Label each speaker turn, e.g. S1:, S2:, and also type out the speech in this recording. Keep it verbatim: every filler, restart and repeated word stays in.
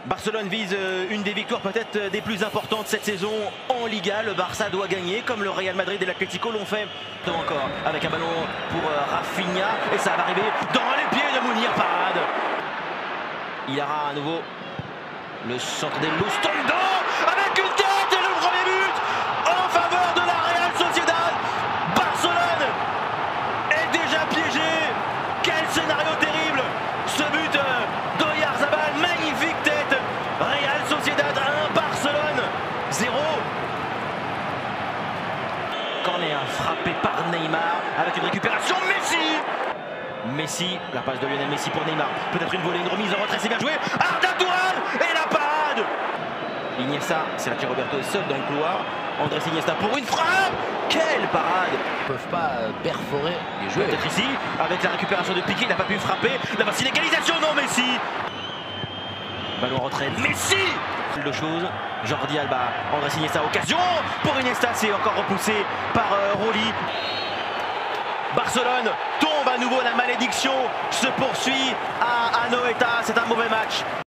S1: Barcelone vise une des victoires peut-être des plus importantes cette saison en Liga. Le Barça doit gagner comme le Real Madrid et l'Atlético l'ont fait. Encore avec un ballon pour Rafinha et ça va arriver dans les pieds de Mounir. Parade. Il aura à nouveau le centre des Lustondo avec une tête et le premier but en faveur de la Real Sociedad. Barcelone est déjà piégé. Quel scénario terrible. Ce but d'Oyarzabal, magnifique tête. Real Sociedad un, Barcelone zéro. Corner frappé par Neymar avec une récupération. Messi Messi, la passe de Lionel Messi pour Neymar. Peut-être une volée, une remise en retrait, c'est bien joué. Arda Turan et la parade. Iniesta, Sergi Roberto est seul dans le couloir. Andrés Iniesta pour une frappe. Quelle parade.
S2: Ils ne peuvent pas perforer les joueurs.
S1: Peut-être ici, avec la récupération de Piqué, il n'a pas pu frapper. La voici l'égalisation, non Messi. Ballon en retrait, Messi. De choses, Jordi Alba, Andrés Iniesta, occasion pour Iniesta, c'est encore repoussé par euh, Rolly. Barcelone tombe à nouveau, la malédiction se poursuit à Anoeta, c'est un mauvais match.